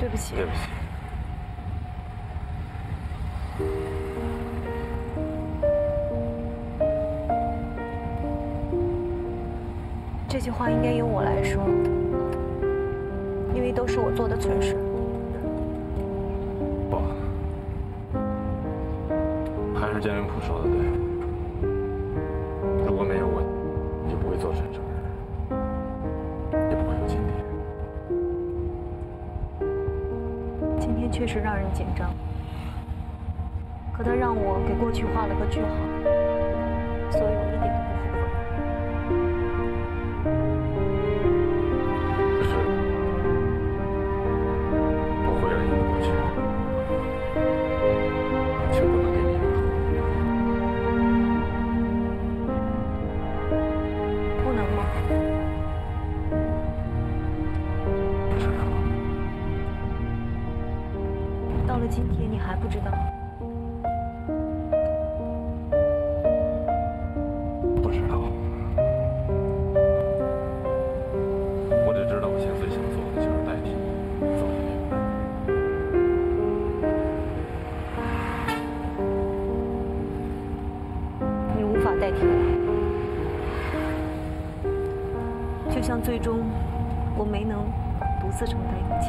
对不起。 对不起。 这句话应该由我来说，因为都是我做的蠢事。 不，还是江云铺说的对。如果没有我，你就不会做蠢事，也不会有今天。 今天确实让人紧张，可它让我给过去画了个句号，所以我一点都不后悔。 可是，我毁了你的过去，却不能给你留后。 不能吗？ 不知道。 到了今天，你还不知道？ 不知道。我只知道我现在最想做的就是代替你走进这个门。 你无法代替我，就像最终我没能独自承担一切。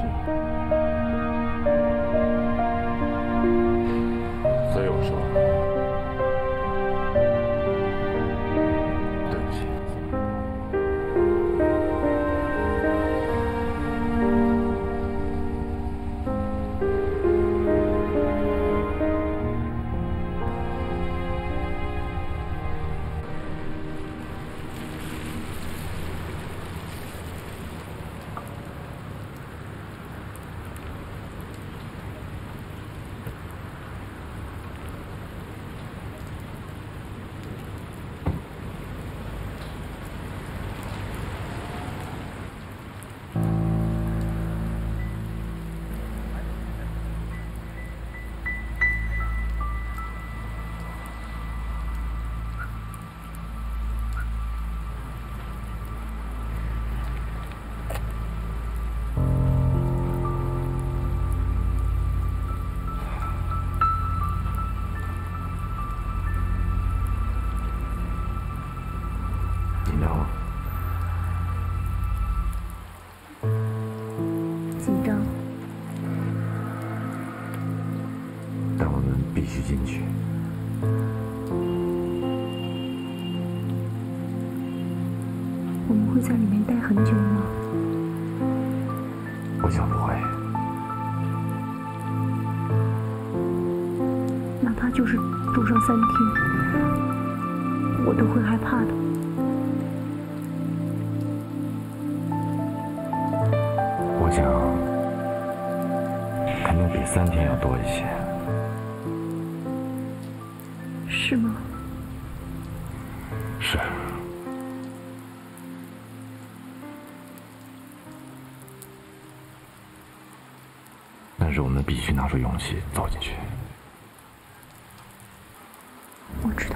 所以我说，对不起。 紧张吗？ 紧张。 但我们必须进去。 我们会在里面待很久吗？ 我想不会。 哪怕就是住上3天，我都会害怕的。 我想，肯定比3天要多一些。 是吗？ 是。但是我们必须拿出勇气走进去。 我知道。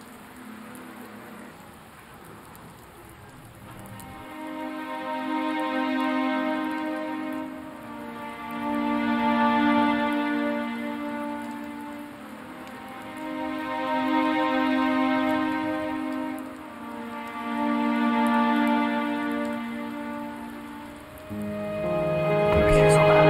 对不起，苏兰。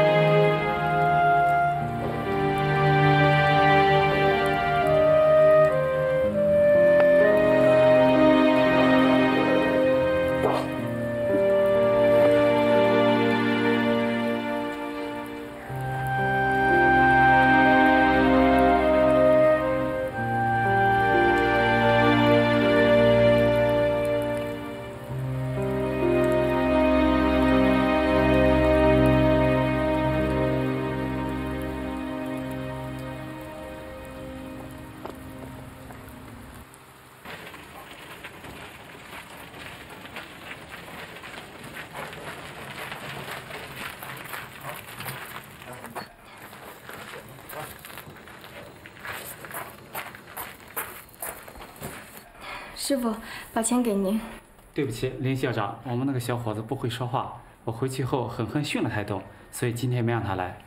师傅，把钱给您。 对不起，林校长，我们那个小伙子不会说话，我回去后狠狠训了他一顿， 所以今天没让他来。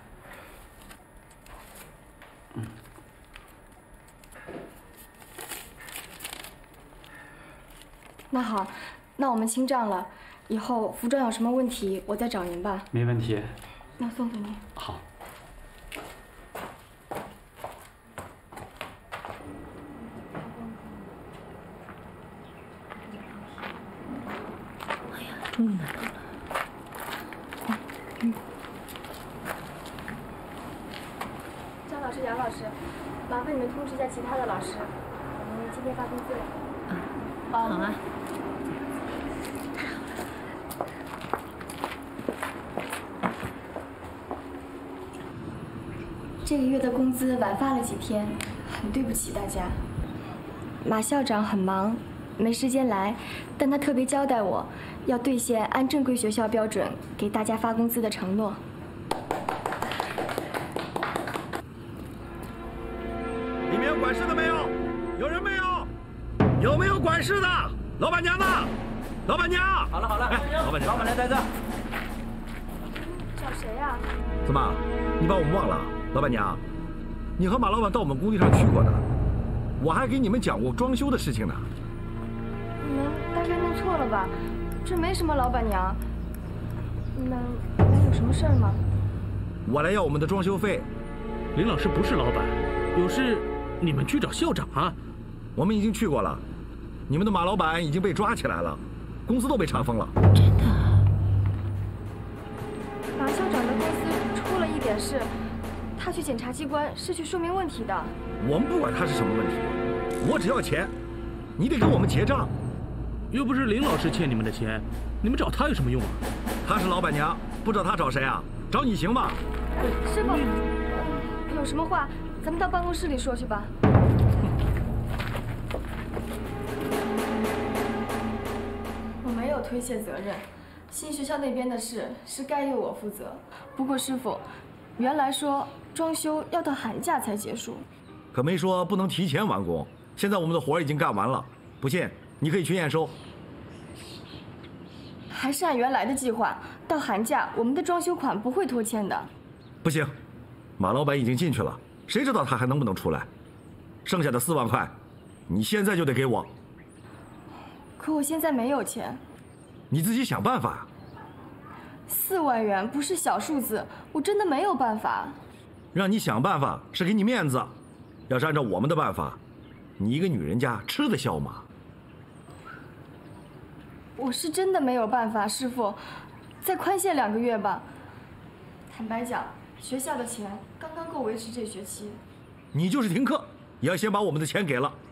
那好，那我们清账了。以后服装有什么问题，我再找您吧。 没问题。 那送给您。 好。 终于拿到了。 张老师、杨老师，麻烦你们通知一下其他的老师，我们今天发工资了。 好啊。 这个月的工资晚发了几天，很对不起大家。马校长很忙，没时间来，但他特别交代我，要兑现按正规学校标准给大家发工资的承诺。 里面有管事的没有？有人没有？有没有管事的？老板娘呢？老板娘！ 好了好了， 老板娘， 老板娘在这。 找谁呀？ 怎么，你把我们忘了？老板娘，你和马老板到我们工地上去过的，我还给你们讲过装修的事情呢。 你们大概弄错了吧？这没什么老板娘。你们来有什么事儿吗？ 我来要我们的装修费。 林老师不是老板，有事你们去找校长啊。 我们已经去过了，你们的马老板已经被抓起来了，公司都被查封了。 真的？ 马校长的公司出了一点事。他去检察机关是去说明问题的。 我们不管他是什么问题，我只要钱，你得给我们结账。 又不是林老师欠你们的钱，你们找他有什么用啊？ 他是老板娘，不找他找谁啊？找你行吗？ 师傅，有什么话咱们到办公室里说去吧。我没有推卸责任，新学校那边的事是该由我负责。不过师傅。原来说装修要到寒假才结束， 可没说不能提前完工。现在我们的活已经干完了，不信你可以去验收。 还是按原来的计划，到寒假我们的装修款不会拖欠的。 不行，马老板已经进去了，谁知道他还能不能出来？剩下的4万块，你现在就得给我。 可我现在没有钱。 你自己想办法。 4万元不是小数字，我真的没有办法。 让你想办法是给你面子，要是按照我们的办法，你一个女人家吃得消吗？ 我是真的没有办法，师傅，再宽限2个月吧。坦白讲，学校的钱刚刚够维持这学期。 你就是停课，也要先把我们的钱给了。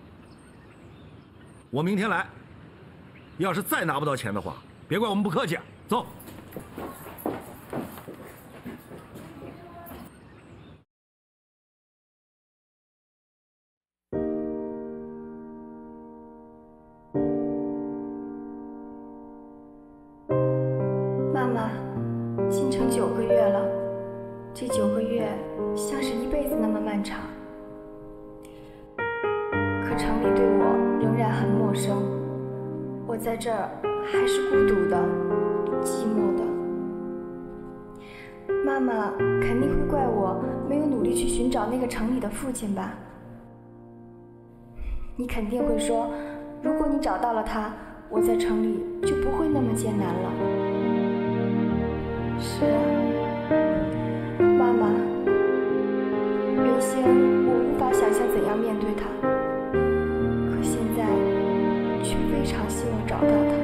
我明天来，要是再拿不到钱的话，别怪我们不客气。走。 妈妈，进城9个月了，这9个月像是一辈子那么漫长。可城里对我仍然很陌生，我在这儿还是孤独的、寂寞的。妈妈肯定会怪我没有努力去寻找那个城里的父亲吧？你肯定会说，如果你找到了他，我在城里就不会那么艰难了。是啊，妈妈，原先我无法想象怎样面对他，可现在却非常希望找到他。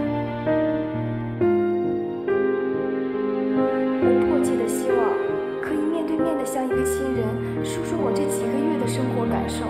我迫切的希望可以面对面的向一个亲人说说我这几个月的生活感受。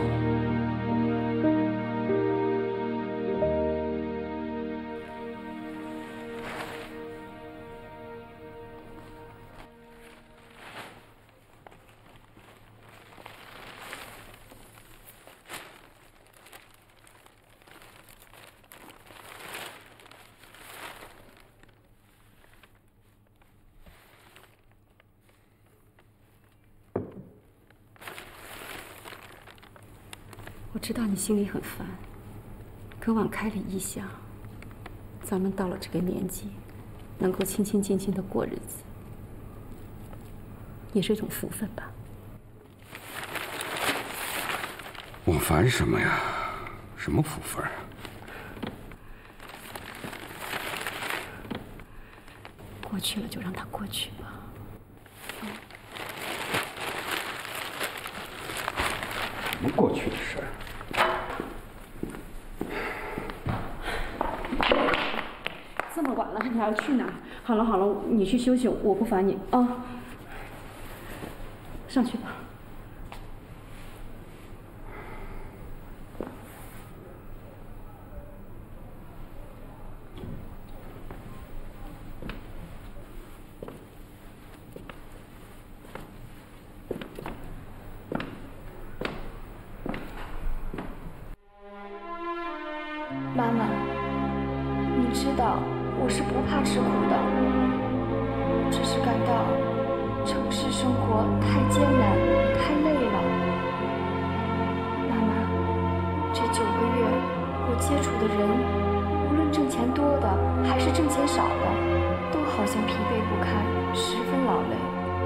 我知道你心里很烦，可往开里一想，咱们到了这个年纪，能够清清静静的过日子， 也是一种福分吧。 我烦什么呀？什么福分啊？ 过去了就让它过去吧。 什么过去的事儿？ 这么晚了，你还要去哪儿？好了好了，你去休息，我不烦你啊。上去吧。 妈妈，你知道我是不怕吃苦的，只是感到城市生活太艰难、太累了。妈妈，这9个月我接触的人，无论挣钱多的还是挣钱少的，都好像疲惫不堪，十分劳累。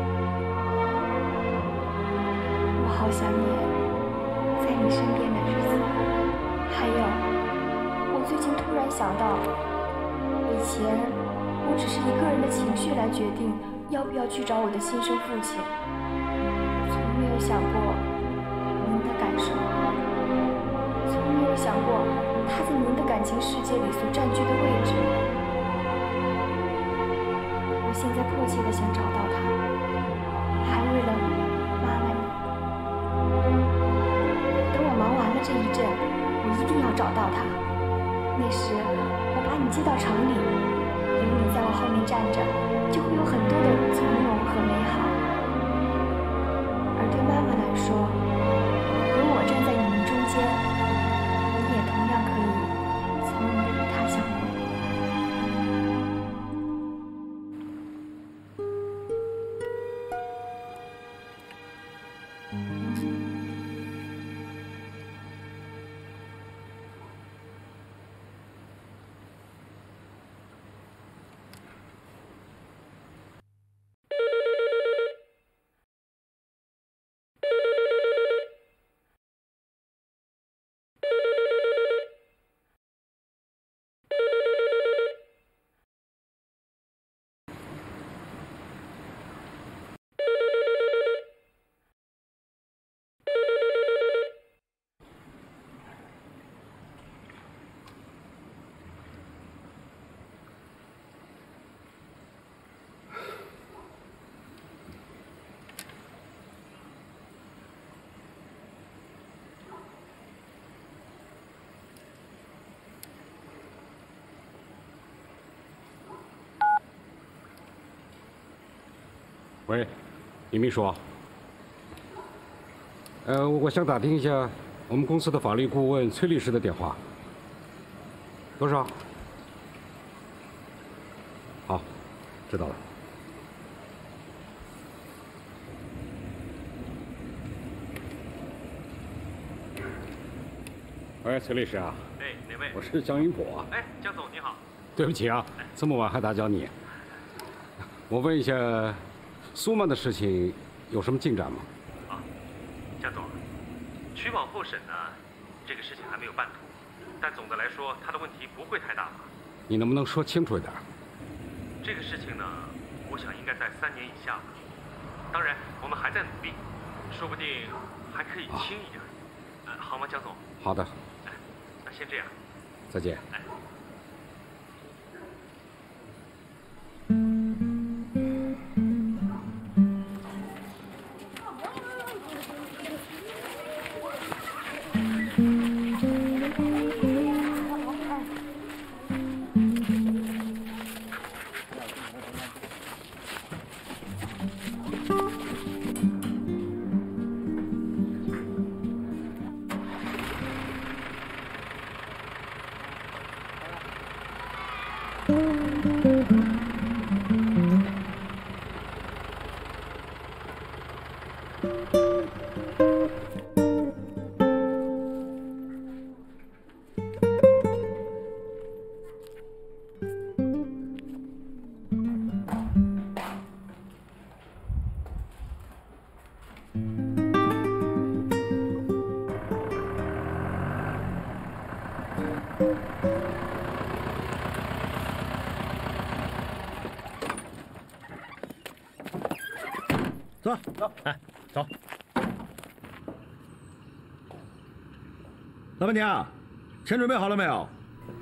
我好想念在你身边的日子，还有。我最近突然想到，以前我只是一个人的情绪来决定要不要去找我的亲生父亲，从没有想过您的感受，从没有想过他在您的感情世界里所占据的位置。我现在迫切地想找到他，还为了妈妈你。等我忙完了这一阵，我一定要找到他。那时，我把你接到城里，有你在我后面站着，就会有很多的从容和美好。而对妈妈来说，有我站在你们中间，你也同样可以从容地与她相会。 喂，李秘书。我想打听一下我们公司的法律顾问崔律师的电话。多少？好，知道了。喂，崔律师啊。 哎，哪位？ 我是江云普啊。 哎，江总你好。 对不起啊，这么晚还打搅你。我问一下，苏曼的事情有什么进展吗？ 啊，江总，取保候审呢，这个事情还没有办妥，但总的来说，他的问题不会太大吧？ 你能不能说清楚一点？ 这个事情呢，我想应该在3年以下吧。当然，我们还在努力，说不定还可以轻一点。好吗，江总？ 好的。 哎，那先这样。 再见。 哎。 走走， 哎，走。 老板娘，钱准备好了没有？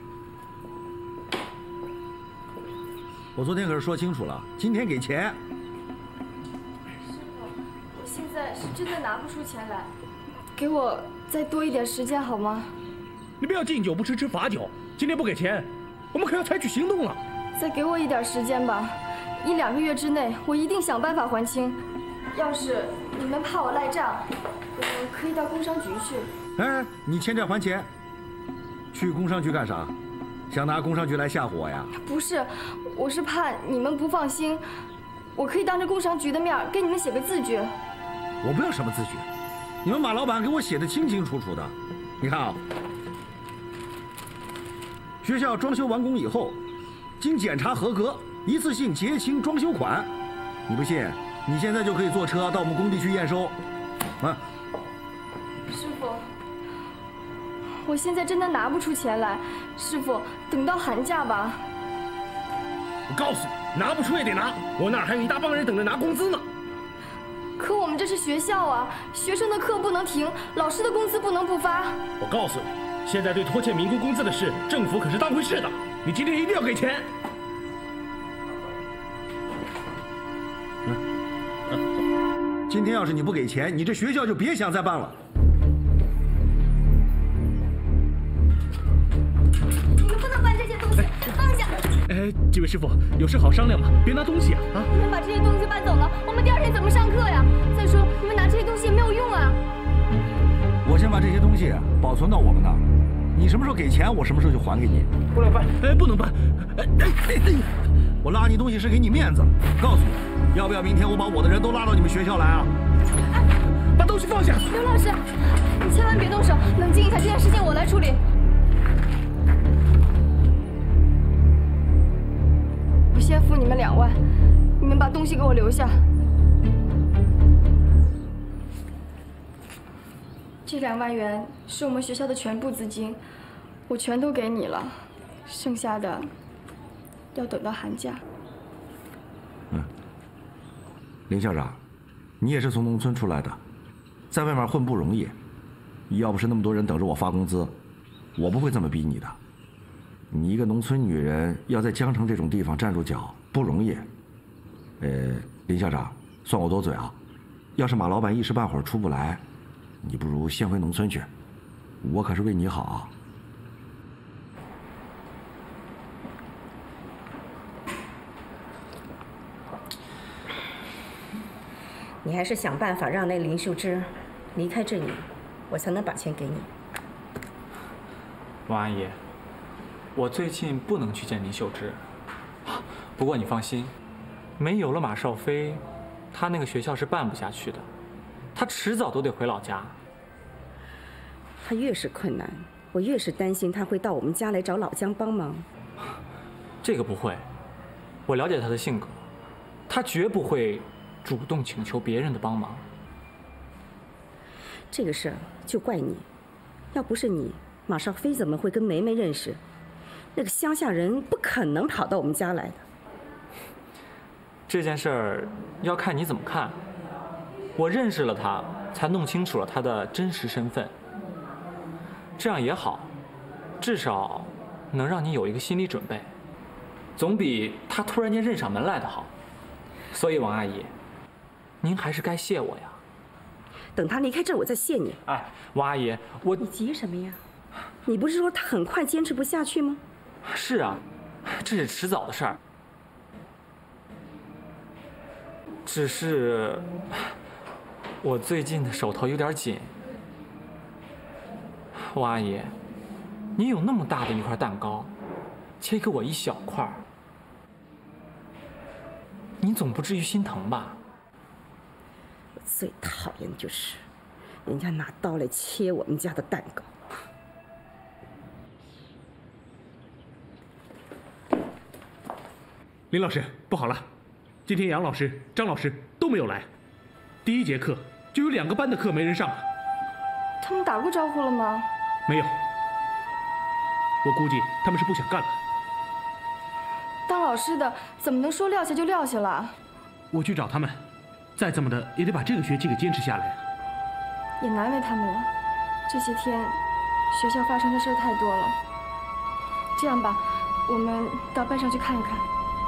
我昨天可是说清楚了，今天给钱。 师傅，我现在是真的拿不出钱来，给我再多一点时间好吗？ 你不要敬酒不吃吃罚酒，今天不给钱，我们可要采取行动了。 再给我一点时间吧，1、2个月之内，我一定想办法还清。要是你们怕我赖账，我可以到工商局去。 哎，你欠债还钱，去工商局干啥？想拿工商局来吓唬我呀？ 不是，我是怕你们不放心，我可以当着工商局的面给你们写个字据。 我不要什么字据，你们马老板给我写的清清楚楚的。你看啊，学校装修完工以后，经检查合格，一次性结清装修款。你不信，你现在就可以坐车到我们工地去验收。啊， 师傅，我现在真的拿不出钱来，师傅，等到寒假吧。 我告诉你，拿不出也得拿，我那儿还有一大帮人等着拿工资呢。 可我们这是学校啊，学生的课不能停，老师的工资不能不发。 我告诉你，现在对拖欠民工工资的事，政府可是当回事的。你今天一定要给钱。 今天要是你不给钱，你这学校就别想再办了。 你们不能搬这些东西，放下！ 哎，几位师傅，有事好商量嘛，别拿东西啊！啊！ 你们把这些东西搬走了，我们第2天怎么上课呀？再说，你们拿这些东西也没有用啊。 我先把这些东西保存到我们那儿，你什么时候给钱，我什么时候就还给你。 不能搬，哎，不能搬！ 我拉你东西是给你面子，告诉你，要不要明天我把我的人都拉到你们学校来啊？ 把东西放下！ 刘老师，你千万别动手，冷静一下，这件事情我来处理。我先付你们2万，你们把东西给我留下。这2万元是我们学校的全部资金，我全都给你了，剩下的要等到寒假。 林校长，你也是从农村出来的，在外面混不容易。要不是那么多人等着我发工资，我不会这么逼你的。你一个农村女人要在江城这种地方站住脚不容易。林校长，算我多嘴啊。要是马老板一时半会儿出不来，你不如先回农村去，我可是为你好啊。 你还是想办法让那林秀芝离开这里，我才能把钱给你。 王阿姨，我最近不能去见林秀芝，不过你放心，没有了马少飞，他那个学校是办不下去的，他迟早都得回老家。 他越是困难，我越是担心他会到我们家来找老姜帮忙。 这个不会，我了解他的性格，他绝不会主动请求别人的帮忙。 这个事儿就怪你，要不是你，马少飞怎么会跟梅梅认识？那个乡下人不可能跑到我们家来的。 这件事儿要看你怎么看。我认识了他，才弄清楚了他的真实身份。这样也好，至少能让你有一个心理准备，总比他突然间认上门来的好。所以王阿姨，您还是该谢我呀。 等他离开这儿，我再谢你。 哎，王阿姨， 你急什么呀？你不是说他很快坚持不下去吗？ 是啊，这是迟早的事儿。只是我最近的手头有点紧。王阿姨，你有那么大的一块蛋糕，切给我一小块儿，你总不至于心疼吧？ 我最讨厌的就是人家拿刀来切我们家的蛋糕。 林老师，不好了，今天杨老师、张老师都没有来。第1节课就有2个班的课没人上了。 他们打过招呼了吗？ 没有，我估计他们是不想干了。 当老师的怎么能说撂下就撂下了？ 我去找他们，再怎么的也得把这个学期给坚持下来。 也难为他们了，这些天学校发生的事儿太多了。这样吧，我们到班上去看一看。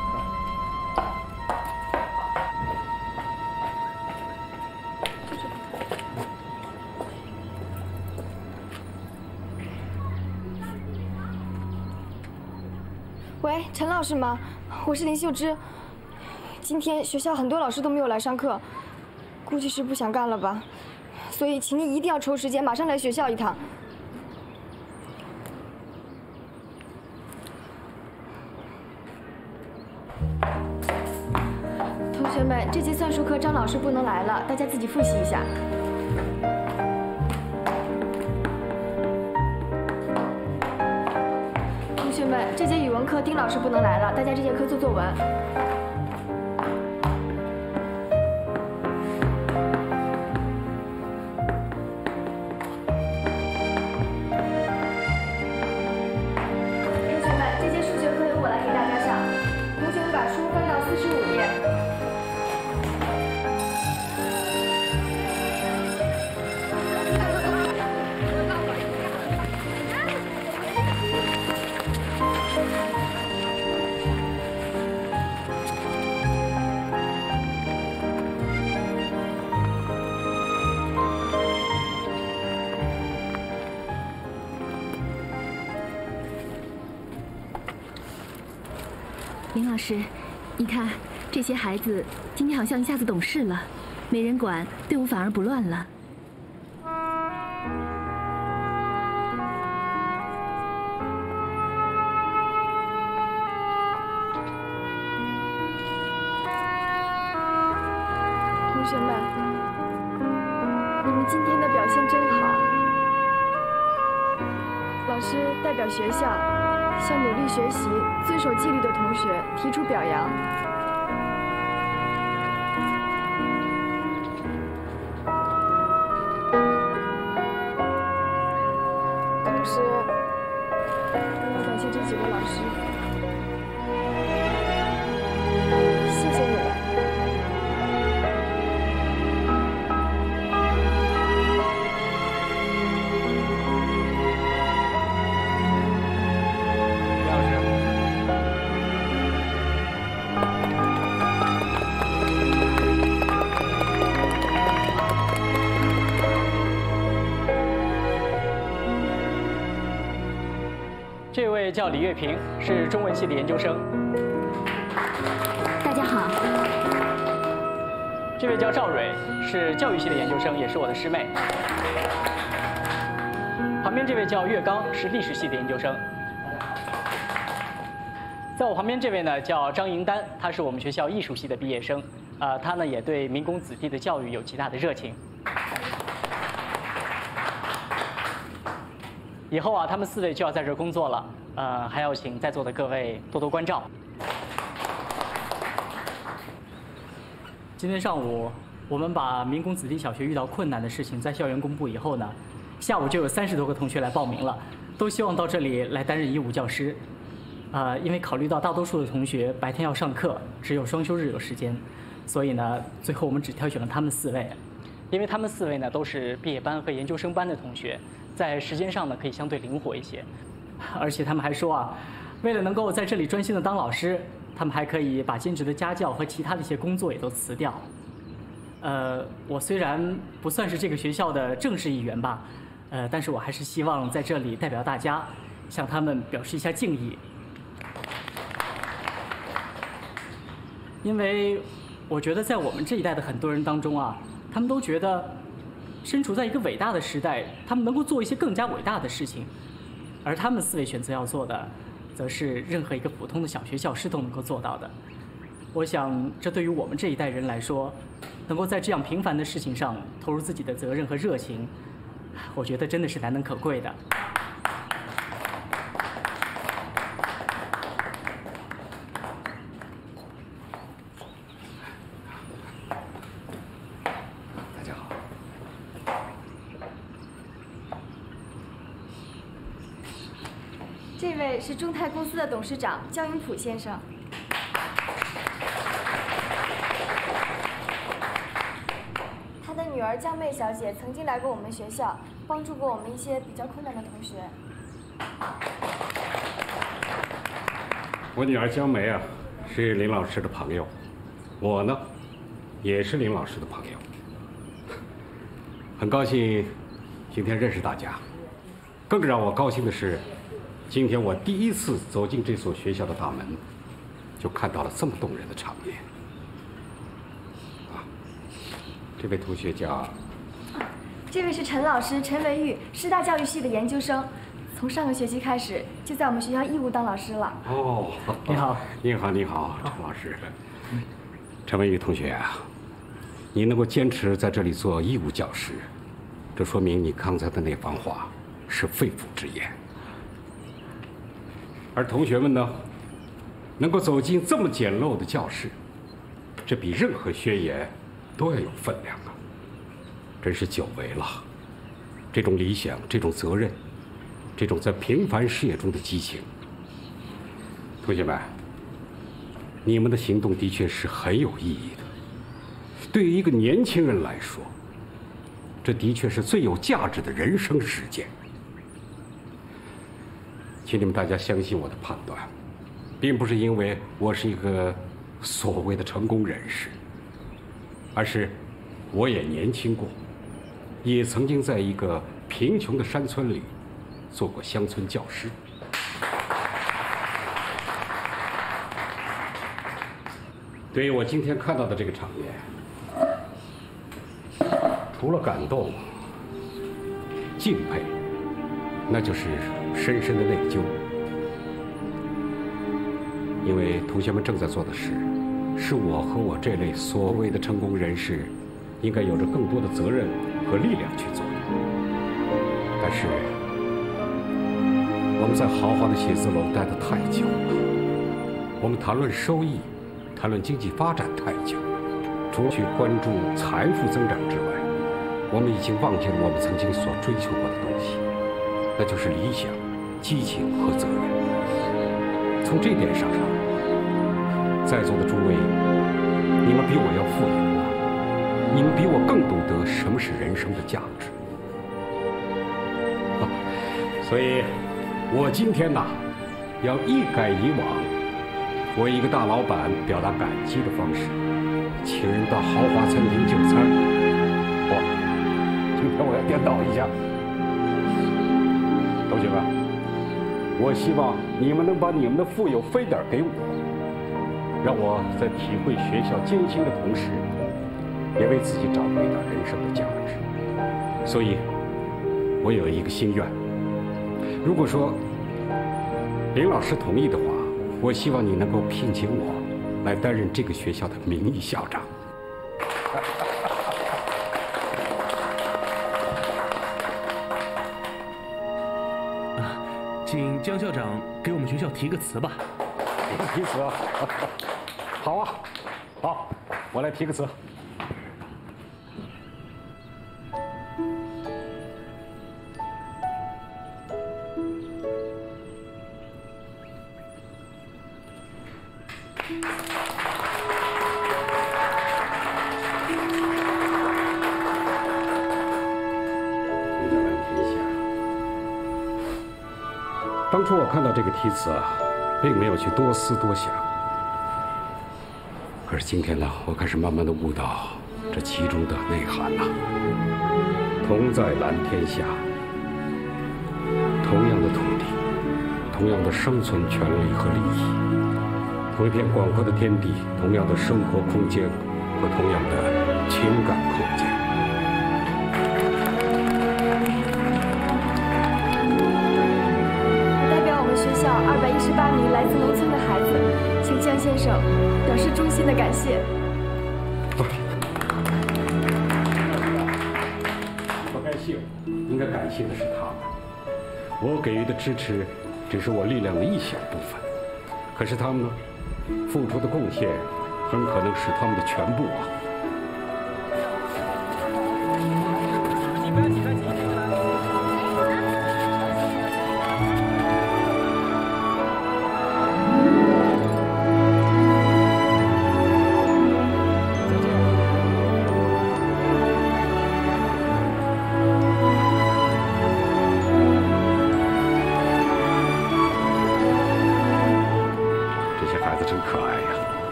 喂，陈老师吗？我是林秀芝。今天学校很多老师都没有来上课，估计是不想干了吧。所以，请你一定要抽时间，马上来学校一趟。同学们，这节算术课张老师不能来了，大家自己复习一下。同学们，这节语文课丁老师不能来了，大家这节课做作文。同学们，这节数学课由我来给大家上，同学们把书翻到45页。 林老师，你看这些孩子今天好像一下子懂事了，没人管，队伍反而不乱了。 同学们，你们今天的表现真好。老师代表学校向努力学习、遵守纪律的同学提出表扬。同时，我要感谢这几位老师，谢谢你们。 这位叫李月平，是中文系的研究生。 大家好。 这位叫赵蕊，是教育系的研究生，也是我的师妹。旁边这位叫岳刚，是历史系的研究生。在我旁边这位呢叫张迎丹，他是我们学校艺术系的毕业生，他呢也对民工子弟的教育有极大的热情。以后啊，他们4位就要在这儿工作了，还要请在座的各位多多关照。今天上午，我们把民工子弟小学遇到困难的事情在校园公布以后呢，下午就有30多个同学来报名了，都希望到这里来担任义务教师。因为考虑到大多数的同学白天要上课，只有双休日有时间，所以呢，最后我们只挑选了他们4位，因为他们4位呢都是毕业班和研究生班的同学。在时间上呢，可以相对灵活一些，而且他们还说啊，为了能够在这里专心的当老师，他们还可以把兼职的家教和其他的一些工作也都辞掉。我虽然不算是这个学校的正式一员吧，但是我还是希望在这里代表大家，向他们表示一下敬意。因为我觉得在我们这一代的很多人当中啊，他们都觉得身处在一个伟大的时代，他们能够做一些更加伟大的事情，而他们4位选择要做的，则是任何一个普通的小学教师都能够做到的。我想，这对于我们这一代人来说，能够在这样平凡的事情上投入自己的责任和热情，我觉得真的是难能可贵的。 大家好。 这位是中泰公司的董事长焦永普先生。他的女儿江妹小姐曾经来过我们学校，帮助过我们一些比较困难的同学。 我女儿江梅啊，是林老师的朋友，我呢，也是林老师的朋友。很高兴今天认识大家，更让我高兴的是，今天我第一次走进这所学校的大门，就看到了这么动人的场面。啊，这位同学叫…… 这位是陈老师，陈维玉，师大教育系的研究生，从上个学期开始就在我们学校义务当老师了。 哦， 你好， 你好，你好，陈老师。陈文玉同学啊，你能够坚持在这里做义务教师，这说明你刚才的那番话是肺腑之言。而同学们呢，能够走进这么简陋的教室，这比任何宣言都要有分量啊！真是久违了。这种理想，这种责任，这种在平凡事业中的激情。同学们，你们的行动的确是很有意义的。对于一个年轻人来说，这的确是最有价值的人生实践。请你们大家相信我的判断，并不是因为我是一个所谓的成功人士，而是我也年轻过，也曾经在一个贫穷的山村里做过乡村教师。对于我今天看到的这个场面，除了感动、敬佩，那就是深深的内疚。因为同学们正在做的事，是我和我这类所谓的成功人士应该有着更多的责任和力量去做的。但是我们在豪华的写字楼待得太久了，我们谈论收益，谈论经济发展太久，除了去关注财富增长之外，我们已经忘记了我们曾经所追求过的东西，那就是理想、激情和责任。从这点上，在座的诸位，你们比我要富有啊，你们比我更懂得什么是人生的价值。所以，我今天呐，要一改以往为一个大老板表达感激的方式，请人到豪华餐厅就餐。今天我要颠倒一下，同学们，我希望你们能把你们的富有分点给我，让我在体会学校艰辛的同时，也为自己找回一点人生的价值。所以，我有一个心愿，如果说林老师同意的话，我希望你能够聘请我来担任这个学校的名誉校长。 请江校长给我们学校提个词吧。 提词啊？好啊，好，我来提个词。当初我看到这个题词啊，并没有去多思多想。可是今天呢，我开始慢慢的悟到这其中的内涵了。同在蓝天下，同样的土地，同样的生存权利和利益，同一片广阔的天地，同样的生活空间和同样的情感空间。 学校218名来自农村的孩子，向江先生表示衷心的感谢。 不该谢我，应该感谢的是他们。我给予的支持只是我力量的一小部分，可是他们呢，付出的贡献很可能是他们的全部啊。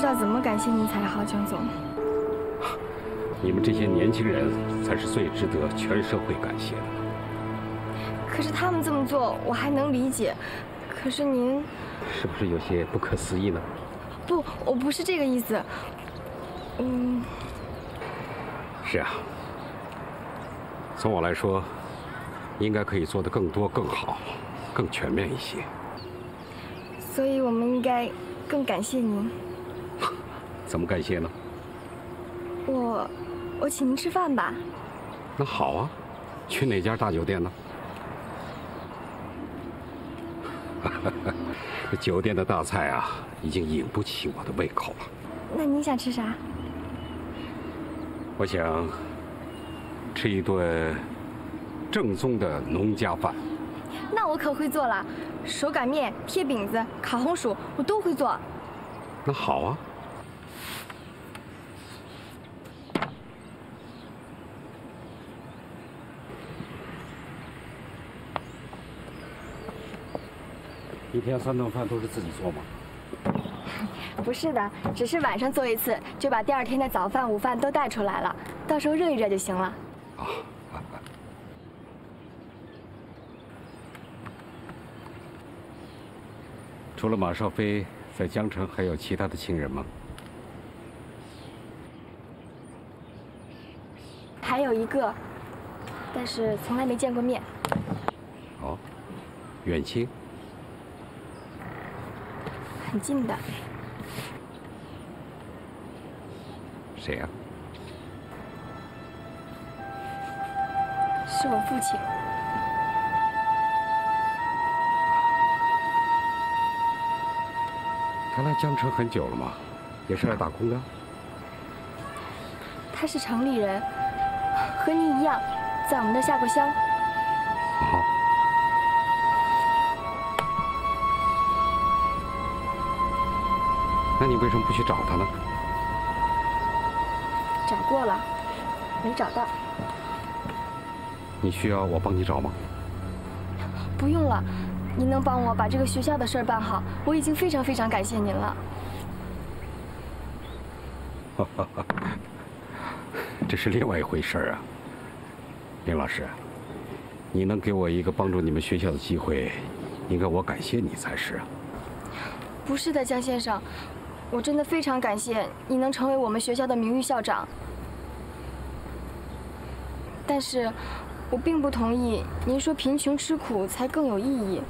道怎么感谢您才好，江总。 你们这些年轻人才是最值得全社会感谢的。 可是他们这么做，我还能理解。可是您， 是不是有些不可思议呢？ 不，我不是这个意思。 是啊，从我来说，应该可以做得更多、更好、更全面一些。 所以我们应该更感谢您。 怎么感谢呢？ 我请您吃饭吧。 那好啊，去哪家大酒店呢？酒店的大菜啊，已经引不起我的胃口了。 那您想吃啥？ 我想吃一顿正宗的农家饭。 那我可会做了，手擀面、贴饼子、烤红薯，我都会做。 那好啊。一天3顿饭都是自己做吗？ 不是的，只是晚上做一次，就把第2天的早饭、午饭都带出来了，到时候热一热就行了。 除了马少飞，在江城还有其他的亲人吗？ 还有一个，但是从来没见过面。 哦，远亲？ 很近的。 谁呀？ 是我父亲。 他来江城很久了吗？也是来打工的？ 他是城里人，和您一样，在我们这下过乡。 好。那你为什么不去找他呢？ 找过了，没找到。 你需要我帮你找吗？ 不用了，您能帮我把这个学校的事儿办好，我已经非常非常感谢您了。 这是另外一回事儿啊，林老师，你能给我一个帮助你们学校的机会，应该我感谢你才是啊。 不是的，江先生。我真的非常感谢你能成为我们学校的名誉校长，但是，我并不同意您说贫穷吃苦才更有意义。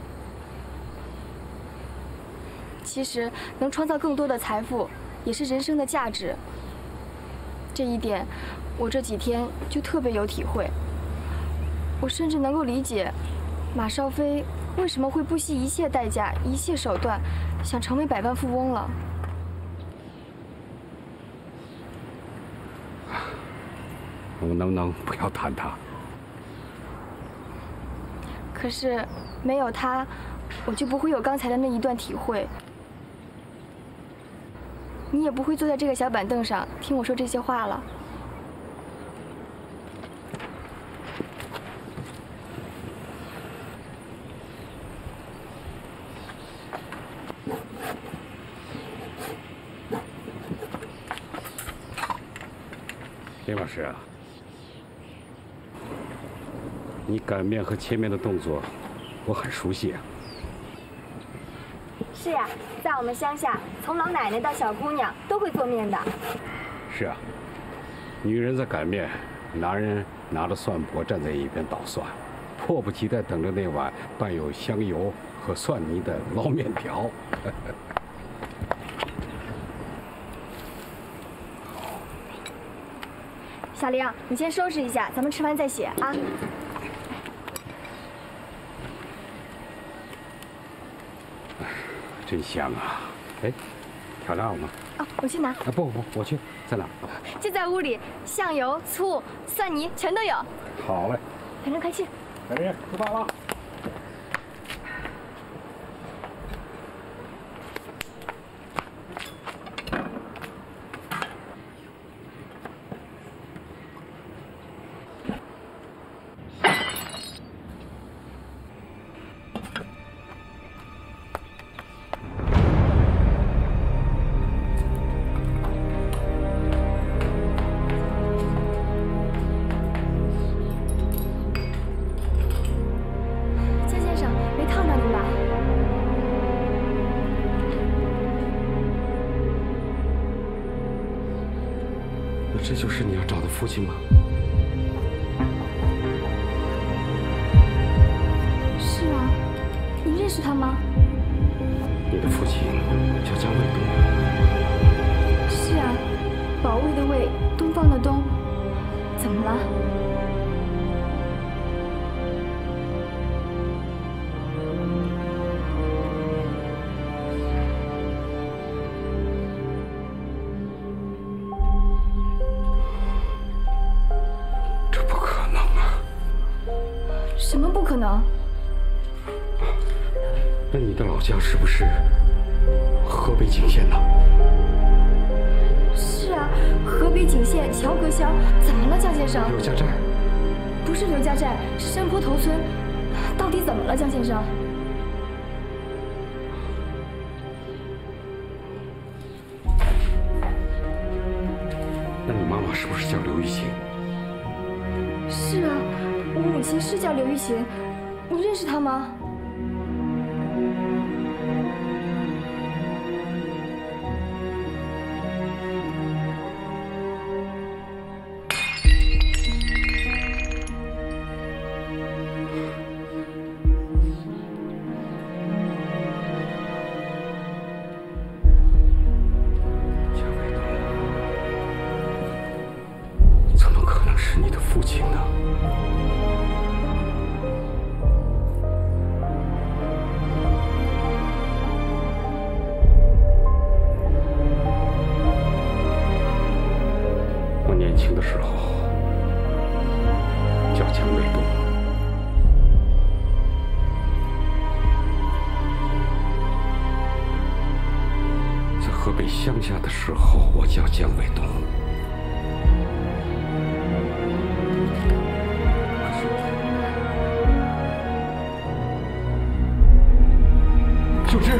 其实，能创造更多的财富，也是人生的价值。这一点，我这几天就特别有体会。我甚至能够理解，马少飞为什么会不惜一切代价、一切手段，想成为百万富翁了。 我们能不能不要谈他？ 可是没有他，我就不会有刚才的那一段体会，你也不会坐在这个小板凳上听我说这些话了。 林老师啊，你擀面和切面的动作，我很熟悉啊。 是呀，在我们乡下，从老奶奶到小姑娘都会做面的。 是啊，女人在擀面，男人拿着蒜钵站在一边捣蒜，迫不及待等着那碗拌有香油和蒜泥的捞面条。 小玲，你先收拾一下，咱们吃完再写啊。 真香啊！哎，调料呢？ 哦，我去拿。 啊，不，我去，在哪？ 就在屋里，香油、醋、蒜泥全都有。 好嘞。 反正快去。 小玲，出发了。 那这就是你要找的父亲吗？ 是啊，你认识他吗？ 你的父亲叫姜卫东。 是啊，保卫的卫，东方的东。怎么了？ 这不可能啊！ 什么不可能？ 那你的老家是不是河北景县的？ 是啊，河北景县乔阁乡。怎么了，江先生？ 刘家寨？ 不是刘家寨，是山坡头村。到底怎么了，江先生？ 那你妈妈是不是叫刘玉琴？ 是啊，我母亲是叫刘玉琴。你认识她吗？ 是你的父亲呢？我年轻的时候叫姜卫东，在河北乡下的时候，我叫姜卫东。秀芝，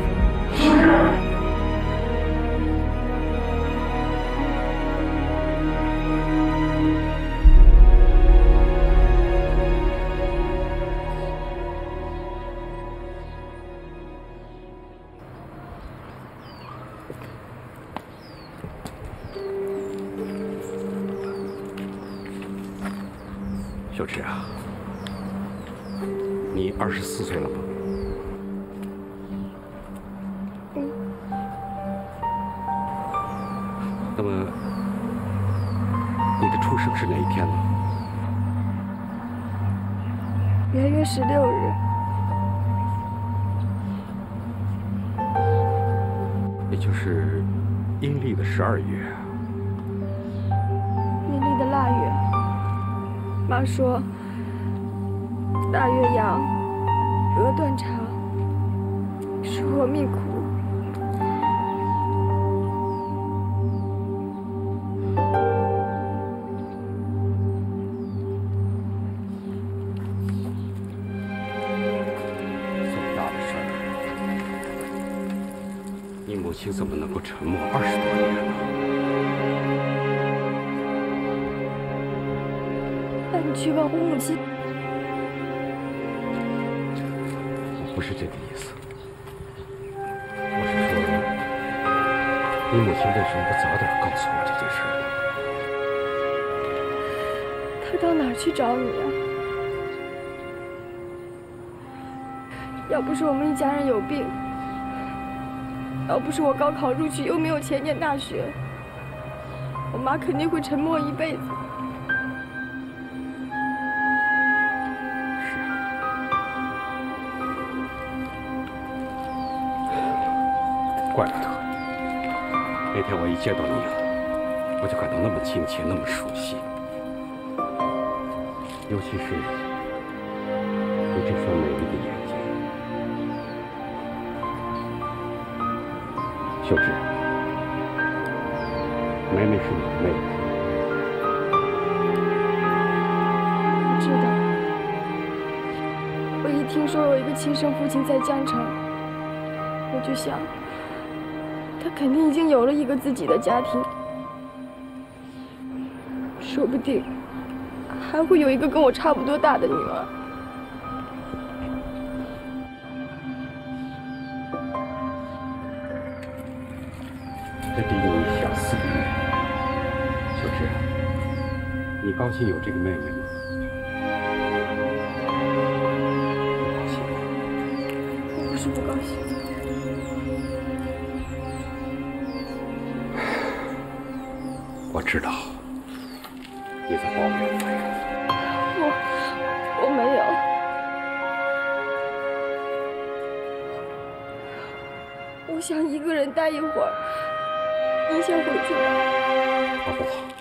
秀芝啊，你24岁了吗？那么，你的出生是哪一天呢？ 元月16日。 也就是阴历的12月。 阴历的腊月。妈说，腊月阳，鹅断肠，属我命苦。 母亲怎么能够沉默20多年呢？ 那你去问我母亲。 我不是这个意思，我是说，你母亲为什么不早点告诉我这件事呢？ 她到哪儿去找你呀？要不是我们一家人有病。要不是我高考录取又没有钱念大学，我妈肯定会沉默一辈子。 是啊，怪不得那天我一见到你我就感到那么亲切，那么熟悉，尤其是你这双美丽的眼睛。秀芝，梅梅是你的妹妹。 我知道，我一听说有一个亲生父亲在江城，我就想，他肯定已经有了一个自己的家庭，说不定还会有一个跟我差不多大的女儿。 这离你小4个月，秀高兴有这个妹妹吗？不高兴？ 我不是不高兴。 我知道你在抱怨夫人。 我没有。我想一个人待一会儿，你先回去吧。 好不好？